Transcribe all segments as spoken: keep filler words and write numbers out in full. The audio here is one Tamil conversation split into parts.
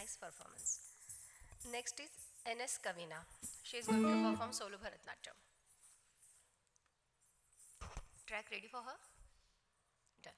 Nice performance. Next is N S Kavina. She is going to perform solo Bharatnatyam. Track ready for her? Done.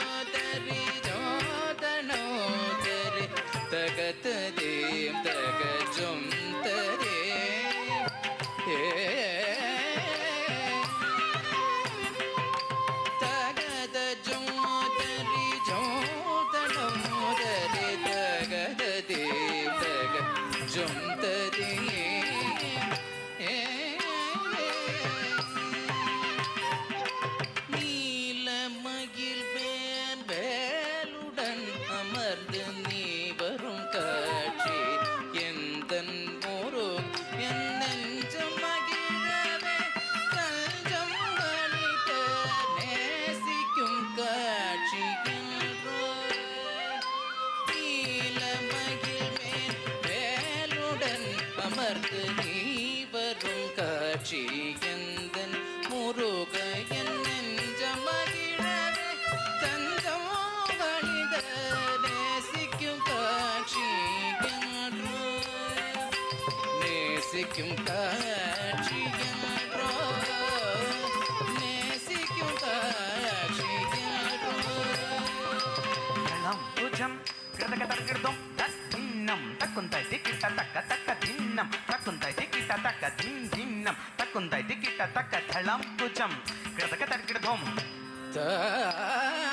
Tagat dim tagat அமர்ந்து நீ வரும் காட்சி எந்தன் முரு என் நெஞ்சம் மகிழவே தஞ்சம் அளிக்க நேசிக்கும் காட்சி நீலமகிழ் மேல் வேலுடன் அமர்ந்து நீ வரும் காட்சி எந்தன் முருக என் நெஞ்சம் மகிழவே தஞ்சம் அளிக்க நேசிக்கும் காட்சி நேசிக்கும் காட்சி நேசிக்கும் காட்சி பூஜம் கிருதக தர்கிருதம் தன்னம் தக்குந்தை திக்கிட்ட தக்க தக்க தின்னம் தக்குந்தை திக்கிட்ட தக்க தின் தின்னம் தக்குந்தை திக்கிட்ட தக்க தளம் பூஜம் கிருதக தர்கிருதம் த